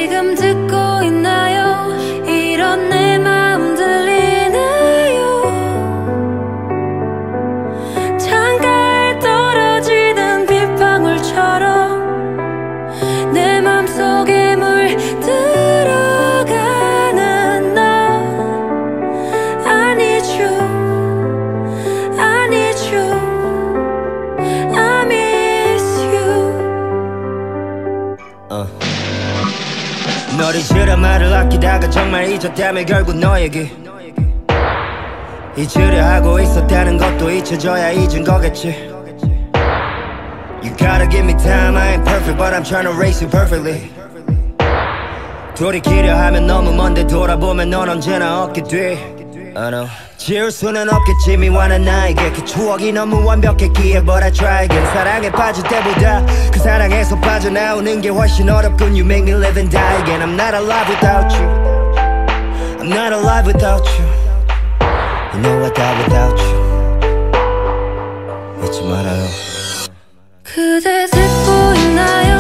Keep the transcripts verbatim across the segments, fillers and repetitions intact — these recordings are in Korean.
지금 듣고 있나요? 이런 내 마음 들리나요? 창가에 떨어지는 빗방울처럼 내 맘속에 물들어가는 너 I need you, I need you, I miss you. uh. 너를 잊으려 말을 아끼다가 정말 잊었다면 결국 너에게 잊으려 하고 있었다는 것도 잊혀져야 잊은 거겠지. You gotta give me time, I ain't perfect but I'm trying to race you perfectly. 돌이키려 하면 너무 먼데 돌아보면 넌 언제나 얻게 돼. I know. 지울 수는 없겠지 미워하는 나에게 그 추억이 너무 완벽했기에 But I try again. 사랑에 빠질 때보다 그 사랑에서 빠져나오는 게 훨씬 어렵군. You make me live and die again. I'm not alive without you. I'm not alive without you. You know I die without you. 잊지 말아요. 그대 듣고 있나요?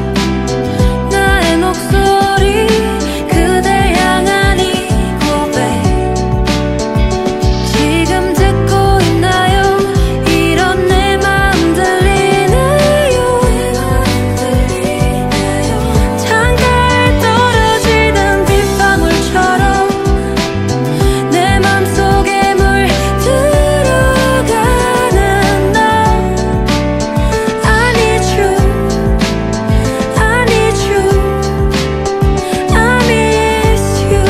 나의 목소리 그댈 향한 이 고백 지금 듣고 있나요? 이런 내 마음 들리나요? 창가에 떨어지는 빗방울처럼 내 맘속에 물들어가는 너 I need you, I need you, I miss you.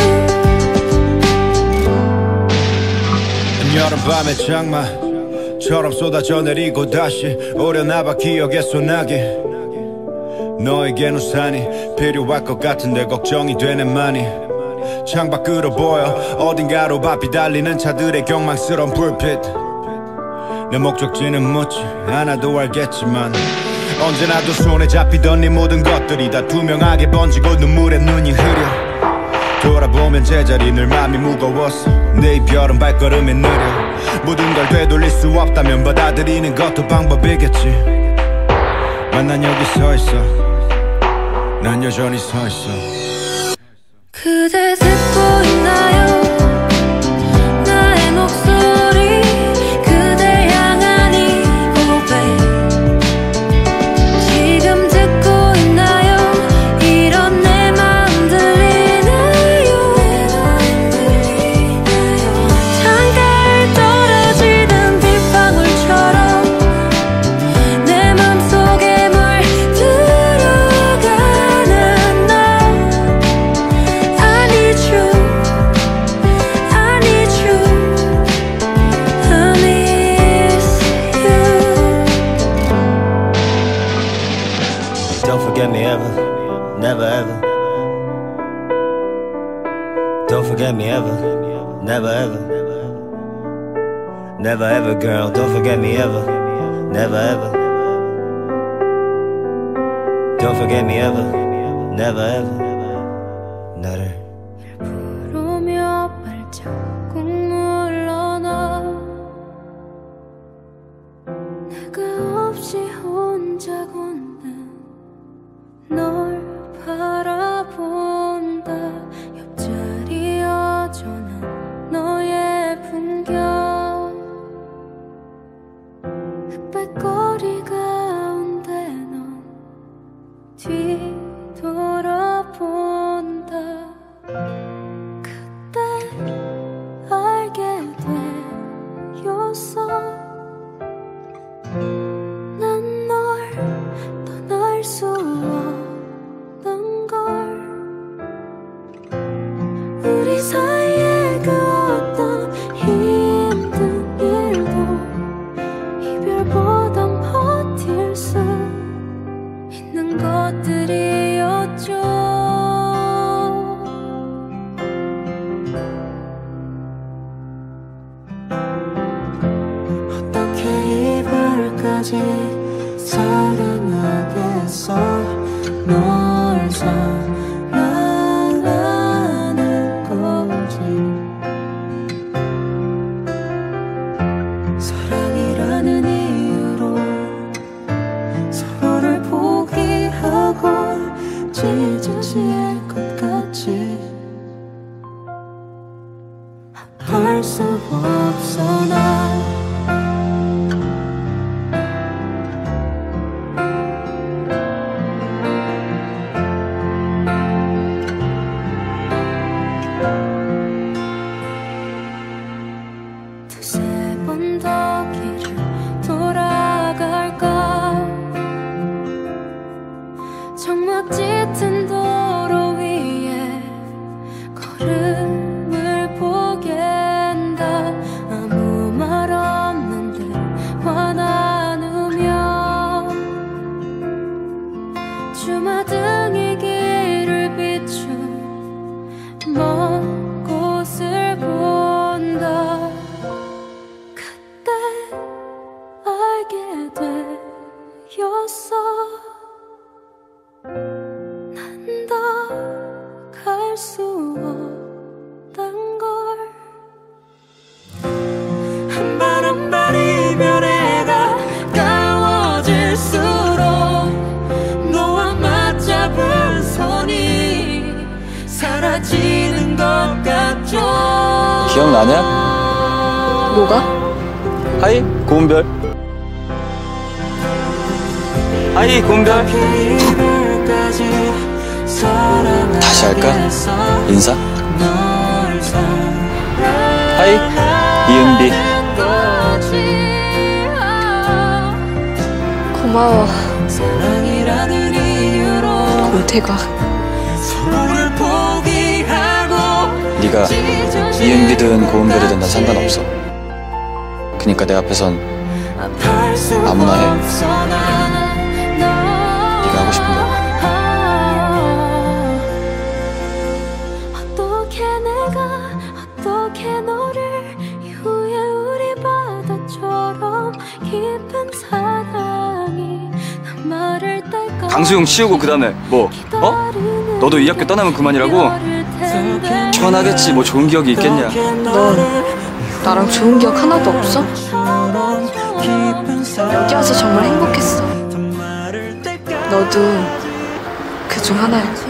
여름밤의 장마처럼 쏟아져 내리고 다시 오려나봐 기억의 소나기. 너에겐 우산이 필요할 것 같은데 걱정이 되네 많이. 창밖으로 보여 어딘가로 바삐 달리는 차들의 경망스러운 불빛. 내 목적지는 묻지 않아도 알겠지만 언제나 두 손에 잡히던 네 모든 것들이 다 투명하게 번지고 눈물에 눈이 흐려. 돌아보면 제자리 늘 맘이 무거웠어. 내 이별은 발걸음이 느려. 모든 걸 되돌릴 수 없다면 받아들이는 것도 방법이겠지. 난 여기 서 있어. 난 여전히 서 있어. 그대 듣고 있나요? 나의 목소리 그댈 향한 이 고백 지금 듣고 있나요? 이런 내 마음 들리나요? 창가에 떨어지는 빗방울처럼 내 맘속에 물들어가는 너 I need you, I need you, I miss you. Don't forget me ever, never ever. Don't forget me ever, never ever. Never ever girl, don't forget me ever, never ever. Don't forget me ever, never ever. 나를 부르며 발자국 물러나 내가 없이 혼자 걷는 널 바라본다. 옆자리 여전한 너의 풍경 흑백거리 가운데 넌 뒤돌아본다. 그때 알게 되었어. 난 널 떠날 수 없는 걸. 우리 사이에 그 어떤 힘든 일도 이별보단 버틸 수 있는 것들이었죠. 어떻게 이별까지 사랑하겠어. 널 사랑하는 거지. 사랑이라는 이유로 서로를 포기하고 질 잊어질 것 같지 할 수 없어 난 두세 번 더 길을 돌아갈까 정막 짙은 도로 위에 걸음을 보갠다 아무 말 없는데 화 나누며 주마등이 길을 비춘 먼 곳을 본다 그때 알게 되었어 난 더 갈 수 없단 걸 한 발 한 발 이별에 가까워질수록 너와 맞잡은 손이 사라지는 것 같죠 기억나냐? 뭐가? 하이 고은별 하이 고은별 다시 할까? 인사? 하이 이은비 고마워 사랑이라는 이유로 공태가 서로를 포기하고 네가 이은비든 고은별이든 난 상관없어 그니까 내 앞에선 아무나 해 네가 하고 싶은 거 어떻게 내가 어떻게 너를 이후에 우리 바다처럼 깊은 사랑이 난 말을 뗄까 강수용 치우고 그 다음에 뭐? 어? 너도 이 학교 떠나면 그만이라고? 편하겠지 뭐 좋은 기억이 있겠냐 넌 나랑 좋은 기억 하나도 없어? 여기 와서 정말 행복했어 너도 그 중 하나야